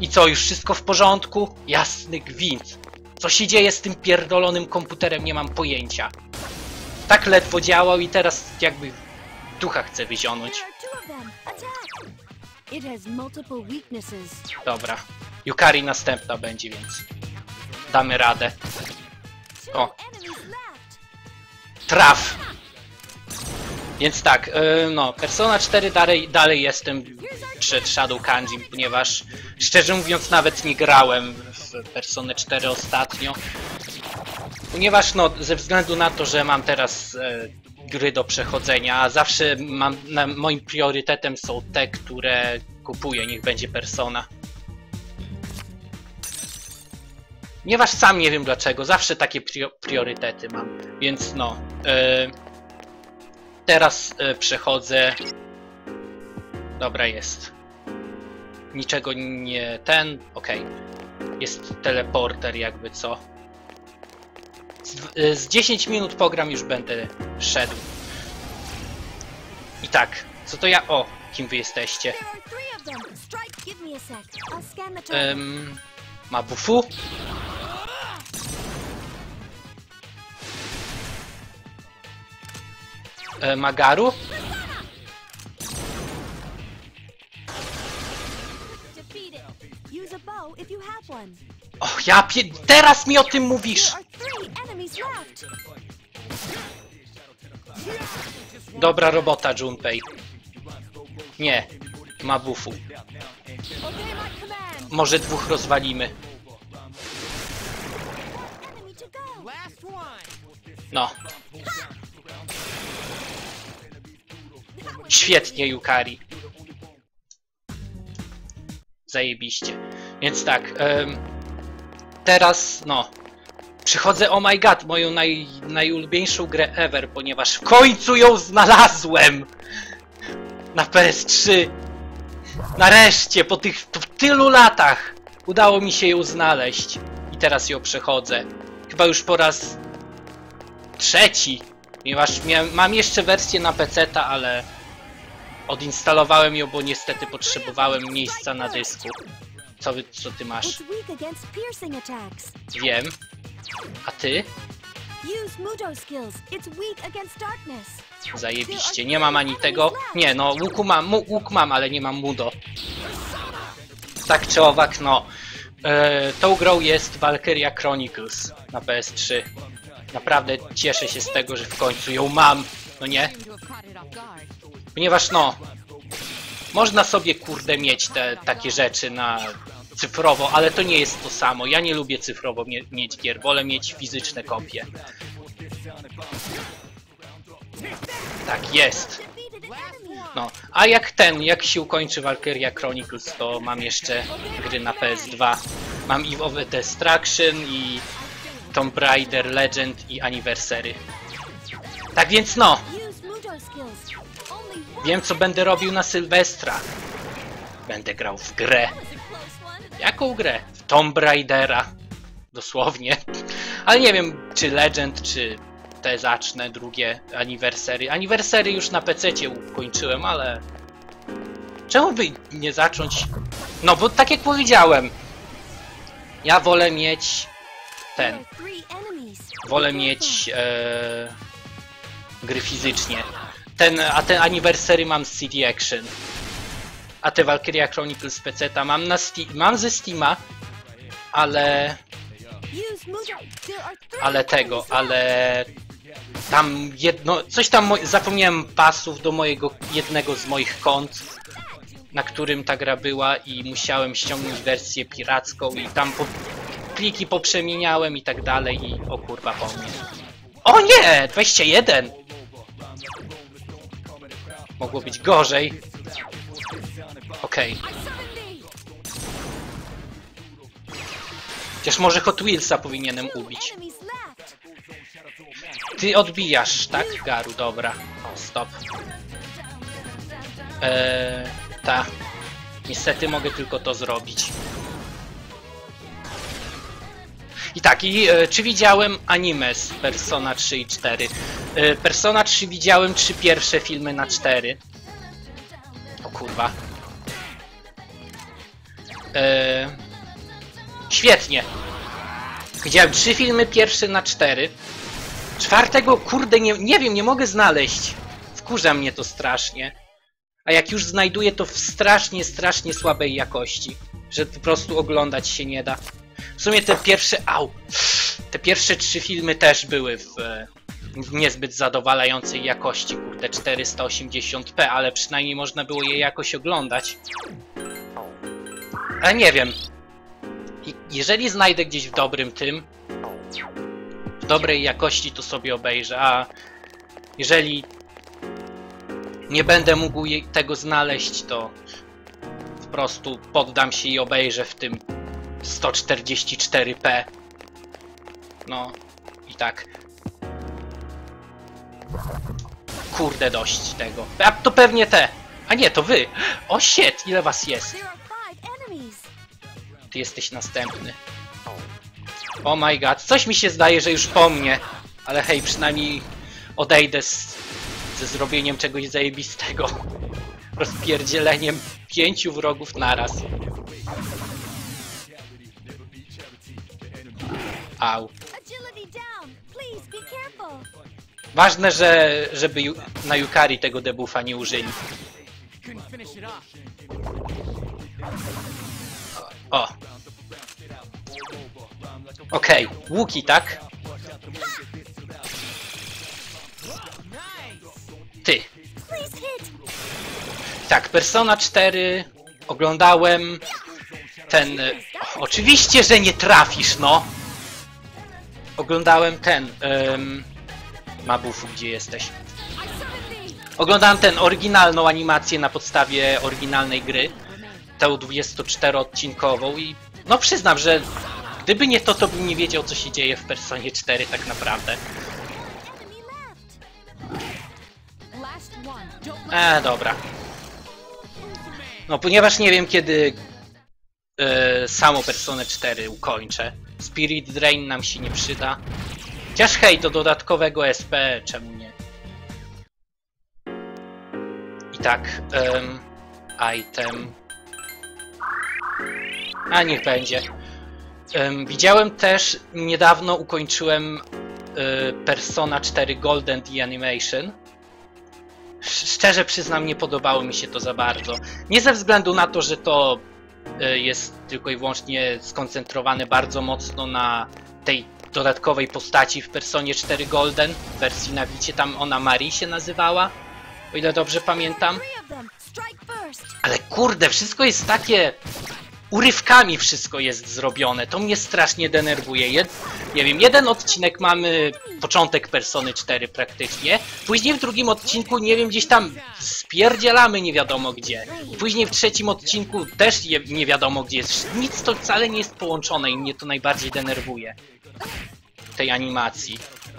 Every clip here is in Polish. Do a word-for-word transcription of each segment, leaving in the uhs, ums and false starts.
I co, już wszystko w porządku? Jasny gwint. Co się dzieje z tym pierdolonym komputerem? Nie mam pojęcia. Tak ledwo działał i teraz jakby ducha chce wyzionąć. Dobra. Yukari następna będzie, więc damy radę. O. Traf! Więc tak, yy, no, Persona cztery dalej, dalej jestem przed Shadow Kanjim, ponieważ szczerze mówiąc nawet nie grałem w Personę cztery ostatnio. Ponieważ no, ze względu na to, że mam teraz e, gry do przechodzenia, a zawsze mam, na, moim priorytetem są te, które kupuję, niech będzie Persona. Ponieważ sam nie wiem dlaczego, zawsze takie priorytety mam, więc no. E, teraz e, przechodzę. Dobra, jest. Niczego nie ten. Okej. Okay. Jest teleporter, jakby co. Z, z dziesięć minut pogram, już będę szedł. I tak, co to ja... O, kim wy jesteście? Um, Mabufu? E, Magaru? O, ja pie... Teraz mi o tym mówisz! Dobra robota, Junpei. Nie, Mabufu. Może dwóch rozwalimy. No. Świetnie, Yukari. Zajebiście. Więc tak, um, teraz, no, przychodzę, oh my god, moją naj, najulubieńszą grę ever, ponieważ w końcu ją znalazłem! Na P S trzy! Nareszcie, po tych po tylu latach udało mi się ją znaleźć. I teraz ją przechodzę. Chyba już po raz trzeci, ponieważ miałem, mam jeszcze wersję na peceta, ale odinstalowałem ją, bo niestety potrzebowałem miejsca na dysku. Co, wy, co ty masz? Wiem. A ty? Zajebiście, nie mam ani tego. Nie, no łuku mam, łuk mam, ale nie mam Mudo. Tak czy owak, no. E, tą grą jest Valkyria Chronicles na P S trzy. Naprawdę cieszę się z tego, że w końcu ją mam. No nie? Ponieważ no, można sobie kurde mieć te takie rzeczy na cyfrowo, ale to nie jest to samo. Ja nie lubię cyfrowo mie mieć gier, wolę mieć fizyczne kopie. Tak jest. No, a jak ten, jak się ukończy Valkyria Chronicles, to mam jeszcze gry na P S dwa. Mam Eve of Destruction i Tomb Raider Legend i Anniversary. Tak więc no, wiem co będę robił na Sylwestra. Będę grał w grę. Jaką grę? W Tomb Raidera. Dosłownie. Ale nie wiem czy Legend, czy te zacznę drugie Anniversary. Anniversary już na pececie ukończyłem, ale... Czemu by nie zacząć? No bo tak jak powiedziałem, ja wolę mieć ten. Wolę mieć e, gry fizycznie. Ten, a ten Anniversary mam z C D Action. A te Valkyria Chronicles z peceta mam na Steam, mam ze Steama, ale... Ale tego, ale... Tam jedno... Coś tam zapomniałem pasów do mojego jednego z moich kont, na którym ta gra była i musiałem ściągnąć wersję piracką i tam po, pliki poprzemieniałem i tak dalej i o kurwa po mnie. O nie! dwadzieścia jeden! Mogło być gorzej. Okej. Okay. Chociaż może Hot Wheelsa powinienem ubić. Ty odbijasz, tak? Garu, dobra. O, stop. Eee, ta. Niestety mogę tylko to zrobić. I tak, i e, czy widziałem anime z Persona trzy i cztery? E, Persona trzy widziałem trzy pierwsze filmy na cztery. O kurwa. Eee, świetnie. Widziałem trzy filmy, pierwszy na cztery. Czwartego, kurde, nie, nie wiem, nie mogę znaleźć. Wkurza mnie to strasznie. A jak już znajduję, to w strasznie, strasznie słabej jakości. Że po prostu oglądać się nie da. W sumie te pierwsze... Au! Te pierwsze trzy filmy też były w, w niezbyt zadowalającej jakości. Kurde, czterysta osiemdziesiąt p, ale przynajmniej można było je jakoś oglądać. Ale nie wiem. Jeżeli znajdę gdzieś w dobrym tym, w dobrej jakości, to sobie obejrzę, a jeżeli nie będę mógł tego znaleźć, to po prostu poddam się i obejrzę w tym sto czterdzieści cztery p. No i tak. Kurde, dość tego. A to pewnie te. A nie, to wy. O shit, ile was jest? Ty jesteś następny. Oh my god, coś mi się zdaje, że już po mnie. Ale hej, przynajmniej odejdę z, ze zrobieniem czegoś zajebistego. Rozpierdzieleniem pięciu wrogów naraz. Au. Ważne, że żeby ju, na Yukari tego debuffa nie użyli. O. Okej, okay. Łuki, tak? Ty. Tak, Persona cztery oglądałem ten... O, oczywiście, że nie trafisz, no! Oglądałem ten... Um, Mabufu, gdzie jesteś? Oglądałem ten oryginalną animację na podstawie oryginalnej gry. Tę dwudziestoczteroodcinkową i... No przyznam, że gdyby nie to, to bym nie wiedział, co się dzieje w Personie cztery tak naprawdę. Eee, dobra. No, ponieważ nie wiem, kiedy yy, samą Personę cztery ukończę. Spirit Drain nam się nie przyda. Chociaż hej, do dodatkowego S P, czemu nie? I tak, um, item... A niech będzie. Um, widziałem też, niedawno ukończyłem y, Persona cztery Golden The Animation. Szczerze przyznam, nie podobało mi się to za bardzo. Nie ze względu na to, że to y, jest tylko i wyłącznie skoncentrowane bardzo mocno na tej dodatkowej postaci w Personie cztery Golden, w wersji na Wicie, tam ona Marie się nazywała, o ile dobrze pamiętam. Ale kurde, wszystko jest takie... Urywkami wszystko jest zrobione, to mnie strasznie denerwuje. Jed... Nie wiem, jeden odcinek mamy początek Persony cztery praktycznie, później w drugim odcinku, nie wiem, gdzieś tam spierdzielamy nie wiadomo gdzie. Później w trzecim odcinku też je... nie wiadomo gdzie jest. Nic to wcale nie jest połączone i mnie to najbardziej denerwuje w tej animacji.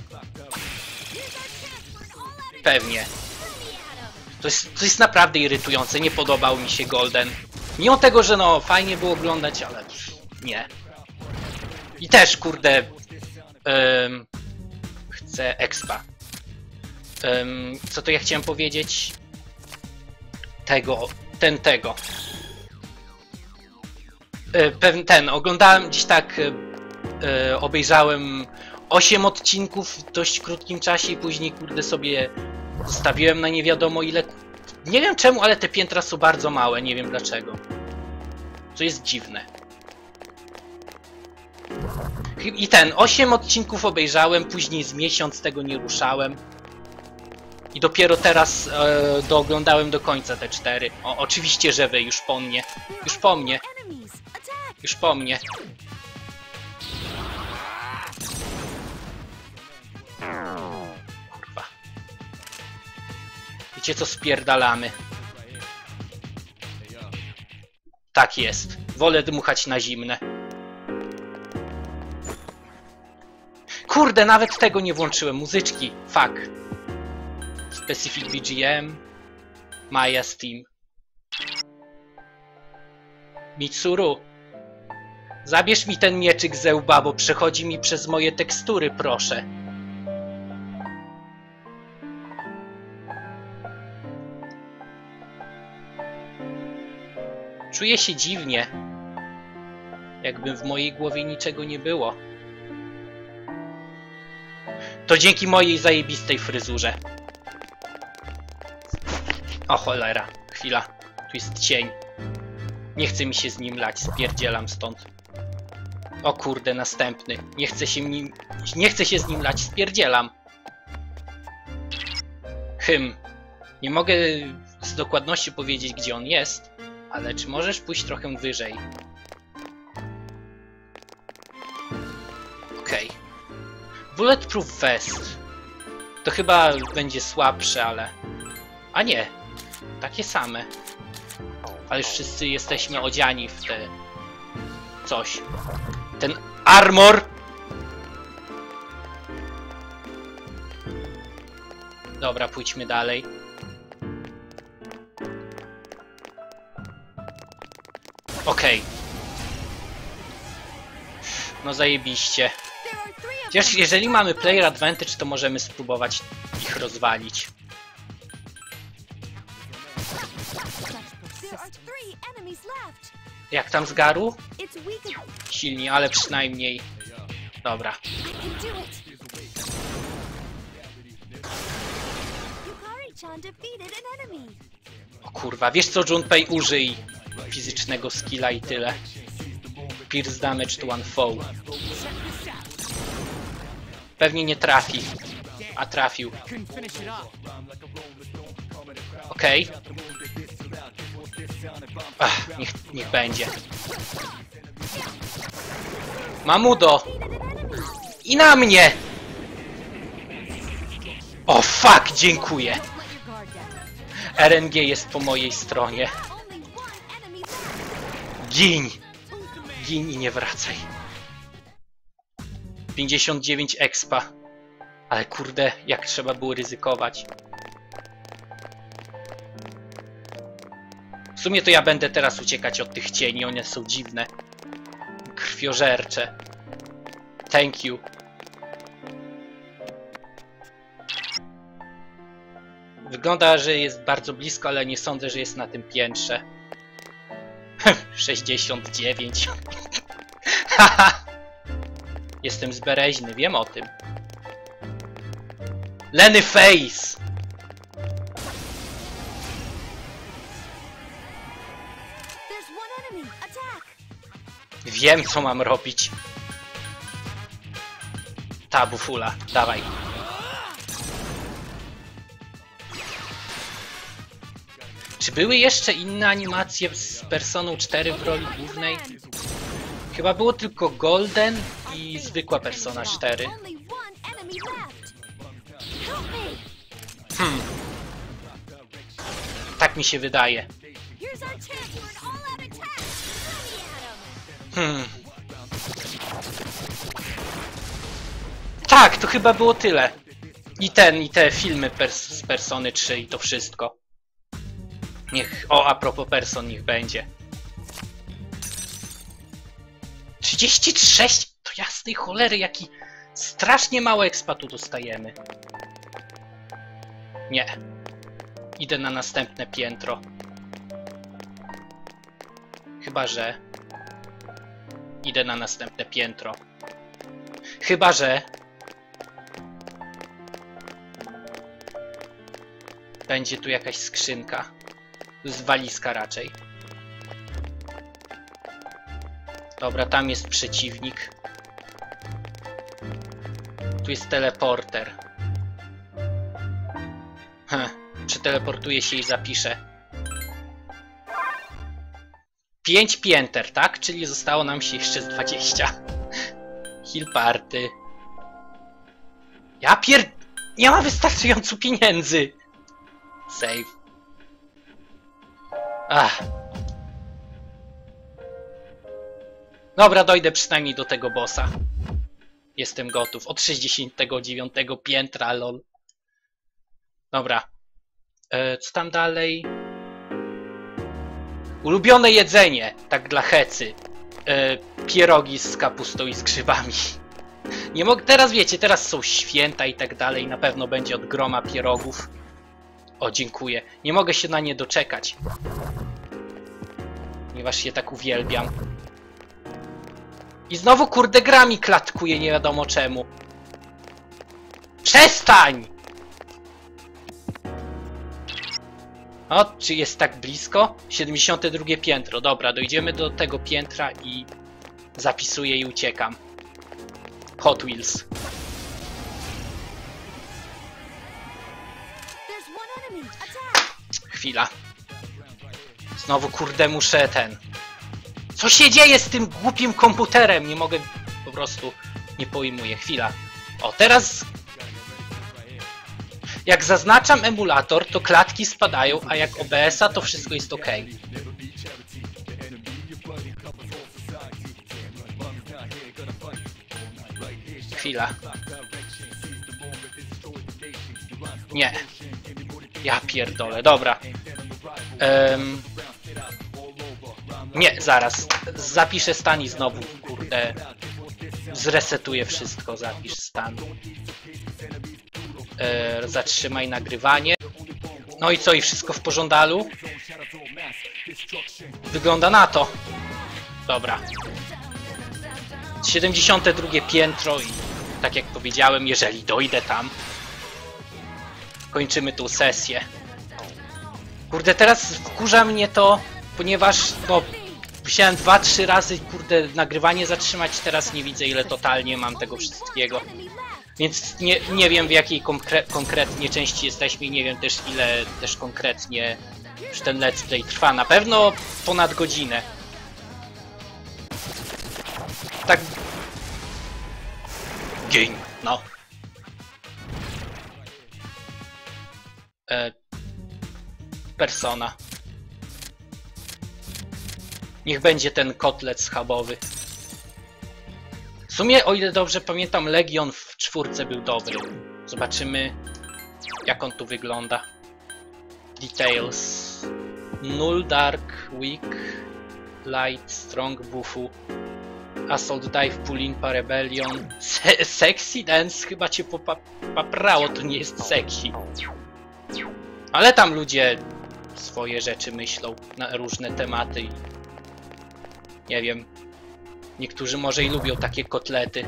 Pewnie. To jest, to jest naprawdę irytujące, nie podobał mi się Golden. Mimo tego, że no fajnie było oglądać, ale nie. I też, kurde, um, chcę expa. Um, co to ja chciałem powiedzieć? Tego, ten, tego. Pewien ten, oglądałem gdzieś tak, e, obejrzałem osiem odcinków w dość krótkim czasie i później, kurde, sobie zostawiłem na nie wiadomo ile. Nie wiem czemu, ale te piętra są bardzo małe, nie wiem dlaczego. To jest dziwne. I ten, osiem odcinków obejrzałem, później z miesiąc tego nie ruszałem. I dopiero teraz e, dooglądałem do końca te cztery. O, oczywiście, że wy, już po mnie. Już po mnie. Już po mnie. Kurwa. Wiecie co, spierdalamy. Tak jest. Wolę dmuchać na zimne. Kurde, nawet tego nie włączyłem. Muzyczki. Fuck. Specific B G M. Maya Steam. Mitsuru. Zabierz mi ten mieczyk ze łba, bo przechodzi mi przez moje tekstury, proszę. Czuję się dziwnie. Jakby w mojej głowie niczego nie było. To dzięki mojej zajebistej fryzurze. O cholera, chwila. Tu jest cień. Nie chce mi się z nim lać, spierdzielam stąd. O kurde, następny. Nie chcę się nim... Nie chcę się z nim lać, spierdzielam. Hym. Nie mogę z dokładnością powiedzieć, gdzie on jest, ale czy możesz pójść trochę wyżej? Okej. Okay. Bulletproof vest. To chyba będzie słabsze, ale... A nie. Takie same. Ale już wszyscy jesteśmy odziani w te... coś. Ten armor! Dobra, pójdźmy dalej. Okej. Okay. No zajebiście. Chociaż jeżeli mamy player advantage, to możemy spróbować ich rozwalić. Jak tam z Garu? Silnie, ale przynajmniej... Dobra. O kurwa, wiesz co, Junpei, użyj fizycznego skilla i tyle. Pierce damage to one foe. Pewnie nie trafi. A trafił. Okej. Okay. Ach, niech, niech będzie. Mamudo! I na mnie! O fuck, dziękuję. R N G jest po mojej stronie. Gin! Gin i nie wracaj. pięćdziesiąt dziewięć expa. Ale kurde, jak trzeba było ryzykować. W sumie to ja będę teraz uciekać od tych cieni, one są dziwne. Krwiożercze. Thank you. Wygląda, że jest bardzo blisko, ale nie sądzę, że jest na tym piętrze. sześćdziesiąt dziewięć. Haha. Jestem zbereźny, wiem o tym. Lenny Face! Wiem, co mam robić. Tabu fula, dawaj. Czy były jeszcze inne animacje z Personą cztery w roli głównej? Chyba było tylko Golden i zwykła Persona cztery. Hmm. Tak mi się wydaje. Hmm. Tak, to chyba było tyle. I ten, i te filmy pers z Persony trzy i to wszystko. Niech, o, a propos Person, niech będzie. trzydzieści sześć? To jasnej cholery, jaki strasznie mało expa tu dostajemy. Nie. Idę na następne piętro. Chyba, że... Idę na następne piętro. Chyba, że... Będzie tu jakaś skrzynka. Z walizka raczej. Dobra, tam jest przeciwnik. Tu jest teleporter. Hm, przeteleportuję się i zapiszę. pięć pięter, tak? Czyli zostało nam się jeszcze z dwadzieścia. Heal party. Ja pier... Nie ma wystarczająco pieniędzy. Save. Ach. Dobra, dojdę przynajmniej do tego bossa. Jestem gotów. Od sześćdziesiątego dziewiątego piętra, lol. Dobra. E, co tam dalej? Ulubione jedzenie, tak dla hecy. E, pierogi z kapustą i z grzybami. Nie mogę, teraz wiecie, teraz są święta i tak dalej. Na pewno będzie od groma pierogów. O, dziękuję. Nie mogę się na nie doczekać. Ponieważ je tak uwielbiam. I znowu kurde gra mi klatkuje nie wiadomo czemu. Przestań! O, czy jest tak blisko? siedemdziesiąte drugie piętro. Dobra, dojdziemy do tego piętra i zapisuję i uciekam. Hot Wheels. Chwila. Znowu kurde muszę ten... Co się dzieje z tym głupim komputerem? Nie mogę... Po prostu nie pojmuję. Chwila. O, teraz... Jak zaznaczam emulator, to klatki spadają, a jak O B S a, to wszystko jest ok. Chwila. Nie. Ja pierdolę, dobra. Um... Nie, zaraz. Zapiszę stan i znowu, kurde... Zresetuję wszystko, zapisz stan. E, zatrzymaj nagrywanie. No i co? I wszystko w pożądalu? Wygląda na to. Dobra. siedemdziesiąte drugie piętro i tak jak powiedziałem, jeżeli dojdę tam, kończymy tą sesję. Kurde, teraz wkurza mnie to, ponieważ no, musiałem dwa trzy razy, kurde, nagrywanie zatrzymać, teraz nie widzę ile totalnie mam tego wszystkiego. Więc nie, nie wiem w jakiej konkre konkretnie części jesteśmy i nie wiem też ile też konkretnie już ten let's play trwa. Na pewno ponad godzinę. Tak... Game, no. E... Persona. Niech będzie ten kotlet schabowy. W sumie, o ile dobrze pamiętam, Legion w czwórce był dobry. Zobaczymy, jak on tu wygląda. Details. Null, Dark, Weak, Light, Strong, Buffu. Assault Dive, Pull-in, Rebellion. Se sexy Dance chyba cię popaprało, to nie jest sexy. Ale tam ludzie swoje rzeczy myślą na różne tematy i... Nie wiem. Niektórzy może i lubią takie kotlety.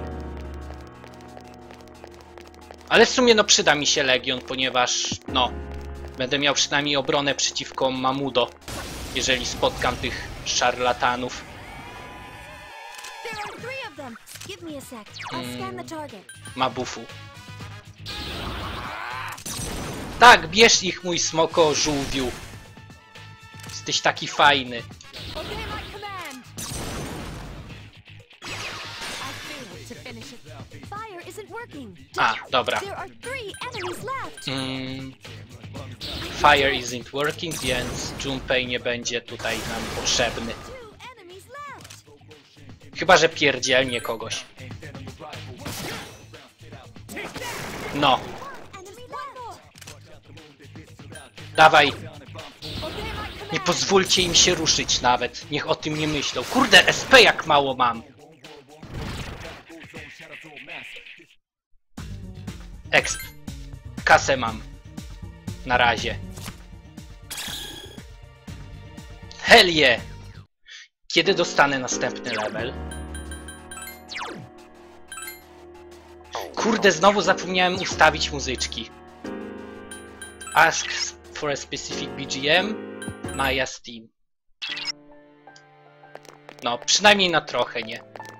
Ale w sumie no przyda mi się Legion, ponieważ no będę miał przynajmniej obronę przeciwko Mamudo, jeżeli spotkam tych szarlatanów. Hmm, ma Buffu. Tak, bierz ich mój smoko żółwiu. Jesteś taki fajny. A, dobra. Mm, fire isn't working, więc Junpei nie będzie tutaj nam potrzebny. Chyba że pierdzielnie kogoś. No. Dawaj. Nie pozwólcie im się ruszyć nawet. Niech o tym nie myślą. Kurde, S P jak mało mam. Exp. Kasę mam. Na razie. Hell yeah. Kiedy dostanę następny level? Kurde, znowu zapomniałem ustawić muzyczki. Ask for a specific B G M. Maya Steam. No, przynajmniej na trochę, nie?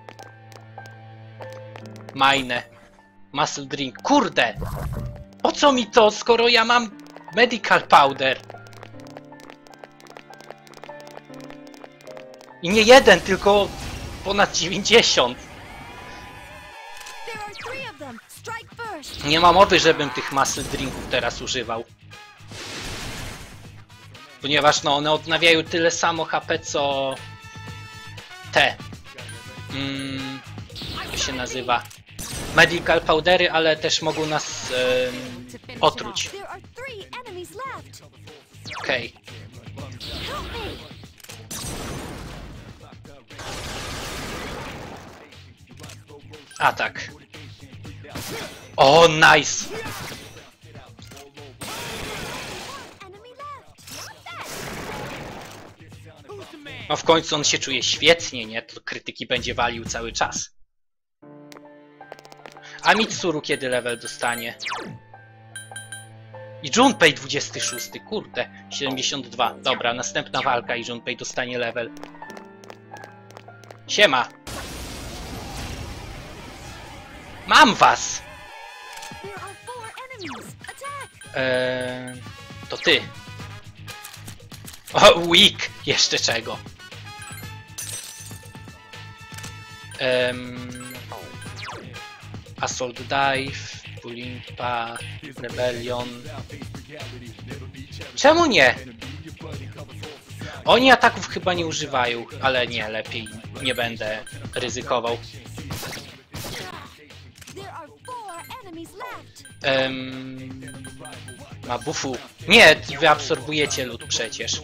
Mine. Muscle drink. Kurde! Po co mi to, skoro ja mam medical powder? I nie jeden, tylko ponad dziewięćdziesiąt. Nie ma mowy, żebym tych muscle drinków teraz używał. Ponieważ no, one odnawiają tyle samo H P, co... te. Mm, jak się nazywa? Medical powdery, ale też mogą nas e, otruć. Okej. Okay. Atak. O, nice! No w końcu on się czuje świetnie, nie? To krytyki będzie walił cały czas. A Mitsuru kiedy level dostanie? I Junpei dwudziesty szósty, kurde, siedemdziesiąt dwa. Dobra, następna walka i Junpei dostanie level. Siema! Mam was! Eee, to ty. O, weak! Jeszcze czego? Um, Assault Dive, Pulling Path, Rebellion. Czemu nie? Oni ataków chyba nie używają, ale nie, lepiej nie będę ryzykował. Um, ma buffu. Nie, wy absorbujecie lód przecież.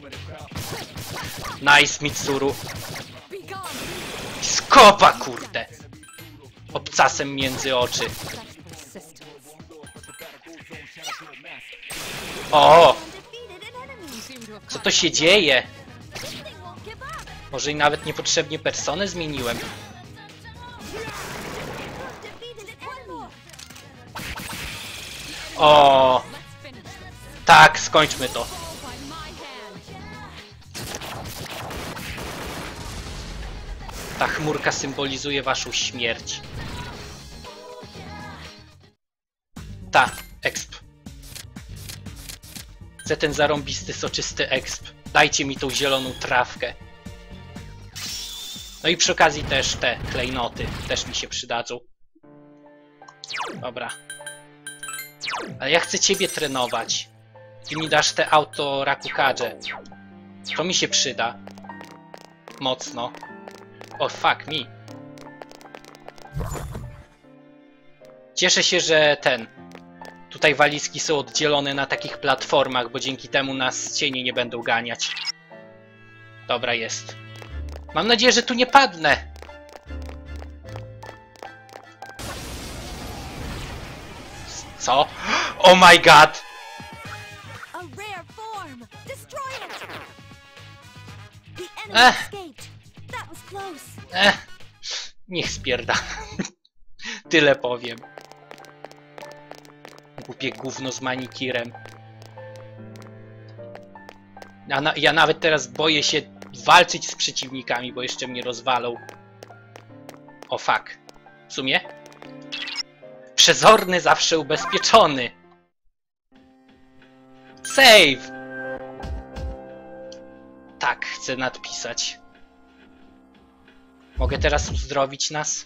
Nice, Mitsuru. Skopa, kurde! Obcasem między oczy. O! Co to się dzieje? Może i nawet niepotrzebnie personę zmieniłem. O! Tak, skończmy to. Ta chmurka symbolizuje waszą śmierć. Ta, exp. Chcę ten zarąbisty, soczysty exp. Dajcie mi tą zieloną trawkę. No i przy okazji też te klejnoty też mi się przydadzą. Dobra. Ale ja chcę ciebie trenować. Ty mi dasz te auto Rakukadże. To mi się przyda. Mocno. O, fuck me. Cieszę się, że ten... Tutaj walizki są oddzielone na takich platformach, bo dzięki temu nas cienie nie będą ganiać. Dobra, jest. Mam nadzieję, że tu nie padnę. Co? Oh my god! Ech. Ech. Niech spierda. Tyle powiem. Głupie gówno z manikirem. Ja, na, ja nawet teraz boję się walczyć z przeciwnikami, bo jeszcze mnie rozwalą. O fuck. W sumie? Przezorny zawsze ubezpieczony. Save! Tak, chcę nadpisać. Mogę teraz uzdrowić nas?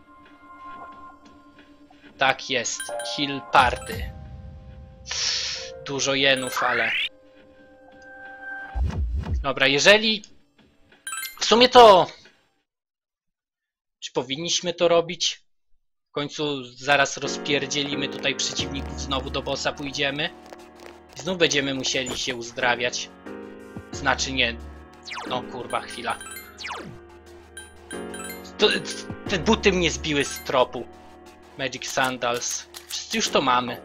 Tak jest. Heal party. Dużo jenów, ale... Dobra, jeżeli... W sumie to... Czy powinniśmy to robić? W końcu zaraz rozpierdzielimy tutaj przeciwników, znowu do bossa pójdziemy. I znów będziemy musieli się uzdrawiać. Znaczy nie... No kurwa, chwila. To, te buty mnie zbiły z tropu. Magic Sandals. Wszyscy już to mamy.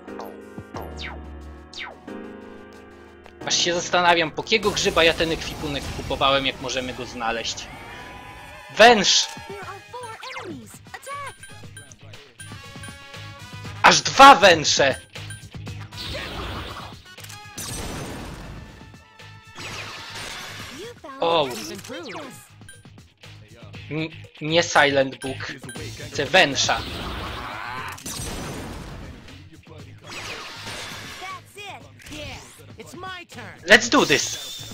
Aż się zastanawiam, po jakiego grzyba ja ten ekwipunek kupowałem, jak możemy go znaleźć. Węż! Aż dwa węże! O! N nie Silent Book. Chcę węża. Let's do this!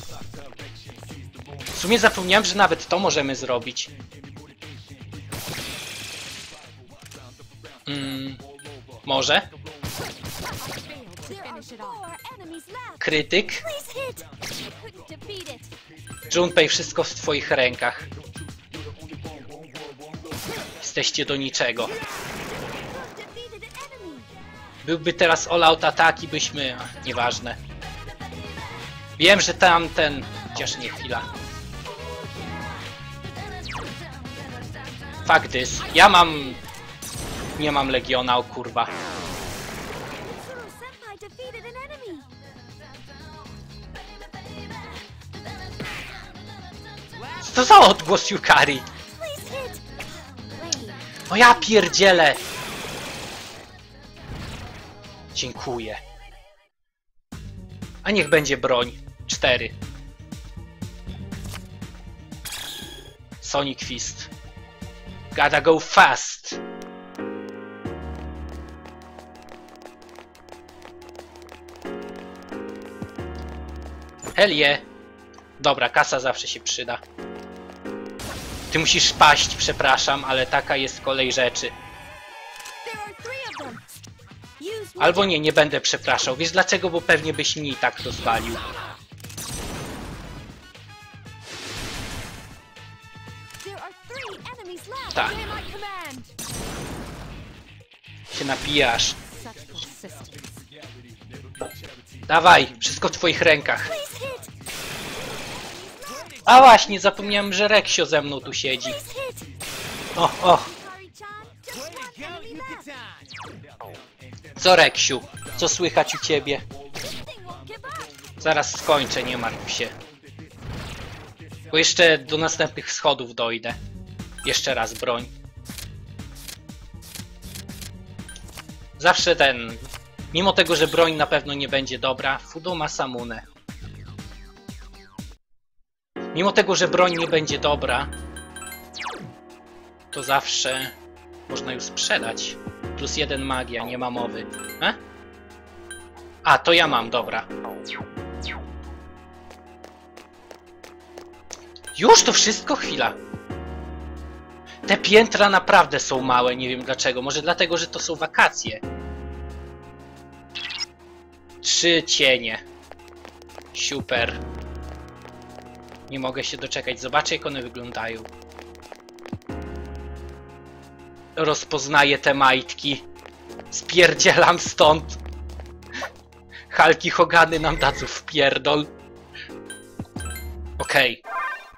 W sumie zapomniałem, że nawet to możemy zrobić. Mm, może? Krytyk? Junpei, wszystko w twoich rękach. Jesteście do niczego. Byłby teraz all-out atak i byśmy... Ach, nieważne. Wiem, że tamten... Chociaż nie, chwila. Fuck this. Ja mam... Nie mam Legiona, o kurwa. to za odgłos Yukari? O ja pierdzielę! Dziękuję. A niech będzie broń. Cztery. Sonic Fist. Gotta go fast. Hell yeah. Dobra, kasa zawsze się przyda. Ty musisz paść, przepraszam, ale taka jest kolej rzeczy. Albo nie, nie będę przepraszał. Wiesz dlaczego? Bo pewnie byś mi i tak rozwalił. Tak. Się napijasz. Dawaj, wszystko w twoich rękach. A właśnie, zapomniałem, że Reksio ze mną tu siedzi. O, o. Co, Reksiu? Co słychać u ciebie? Zaraz skończę, nie martw się. Bo jeszcze do następnych schodów dojdę. Jeszcze raz broń. Zawsze ten... Mimo tego, że broń na pewno nie będzie dobra, Fudoma Samune. Mimo tego, że broń nie będzie dobra, to zawsze można ją sprzedać. Plus jeden magia, nie ma mowy. E? A, to ja mam, dobra. Już to wszystko? Chwila. Te piętra naprawdę są małe, nie wiem dlaczego. Może dlatego, że to są wakacje. Trzy cienie. Super. Nie mogę się doczekać. Zobaczę, jak one wyglądają. Rozpoznaję te majtki. Spierdzielam stąd. Hulki Hogany nam dadzą w pierdol. Okej. Okay.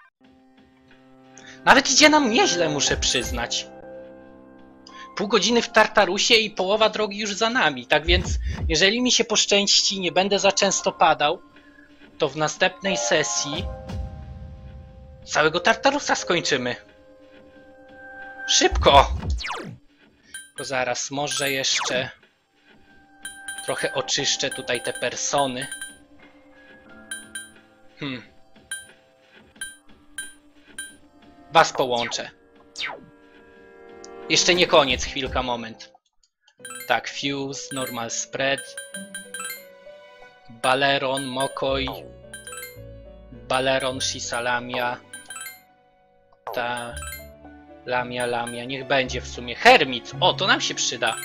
Nawet idzie nam nieźle, muszę przyznać. Pół godziny w Tartarusie i połowa drogi już za nami. Tak więc, jeżeli mi się poszczęści, nie będę za często padał, to w następnej sesji całego Tartarusa skończymy. Szybko! To zaraz, może jeszcze trochę oczyszczę tutaj te persony. Hmm. Was połączę. Jeszcze nie koniec, chwilka, moment. Tak, Fuse, Normal Spread. Baleron, Mokoi. Baleron, Shisalamia. Ta... Lamia, Lamia, niech będzie w sumie. Hermit, o, to nam się przyda.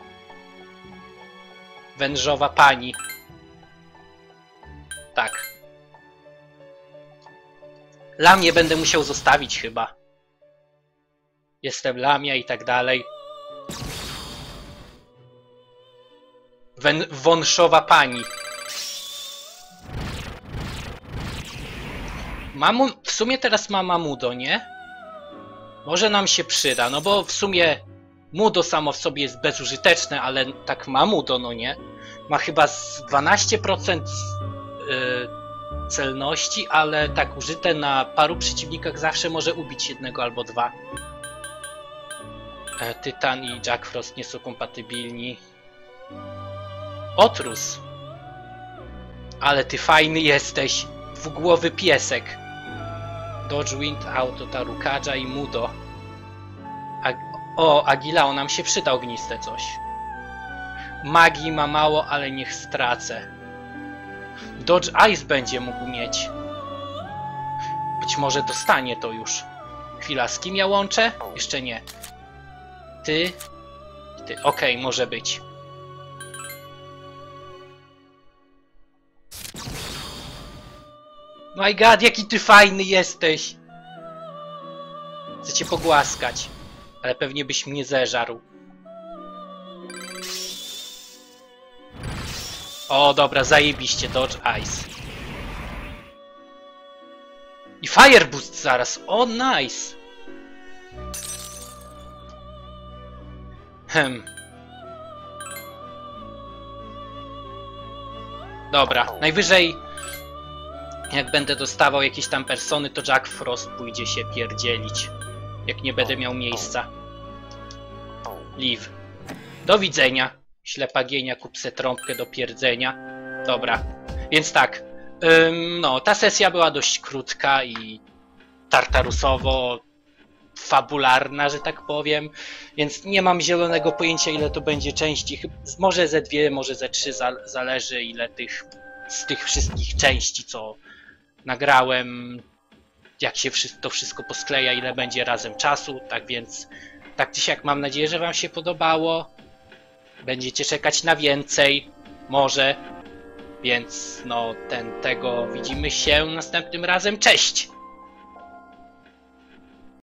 Wężowa pani. Tak. Lamię będę musiał zostawić chyba. Jestem Lamia i tak dalej. Wę wąszowa pani. Mamu w sumie teraz ma Mamudo, nie? Może nam się przyda, no bo w sumie Mudo samo w sobie jest bezużyteczne, ale tak Mamudo, no nie? Ma chyba z dwanaście procent yy, celności, ale tak użyte na paru przeciwnikach zawsze może ubić jednego albo dwa. E, Tytan i Jack Frost nie są kompatybilni. Otrus. Ale ty fajny jesteś. Dwugłowy piesek. Dodge Wind, Auto, Tarukaja i Mudo. Ag o, Agilao, nam się przyda ogniste coś. Magii ma mało, ale niech stracę. Dodge Ice będzie mógł mieć. Być może dostanie to już. Chwila, z kim ja łączę? Jeszcze nie. Ty. Ty. Okej, okay, może być. My god, jaki ty fajny jesteś! Chcę cię pogłaskać. Ale pewnie byś mnie zeżarł. O, dobra, zajebiście, Dodge Ice. I Fire Boost zaraz. O, nice. Hm. Dobra, najwyżej Jak będę dostawał jakieś tam persony, to Jack Frost pójdzie się pierdzielić. Jak nie będę miał miejsca. Liv. Do widzenia. Ślepa gienia, kup se trąbkę do pierdzenia. Dobra. Więc tak. Ym, no, ta sesja była dość krótka i tartarusowo fabularna, że tak powiem. Więc nie mam zielonego pojęcia, ile to będzie części. Może ze dwie, może ze trzy, zależy ile tych z tych wszystkich części, co nagrałem, jak się to wszystko poskleja, ile będzie razem czasu. Tak więc, tak czy siak mam nadzieję, że wam się podobało. Będziecie czekać na więcej, może. Więc no, ten, tego widzimy się następnym razem. Cześć!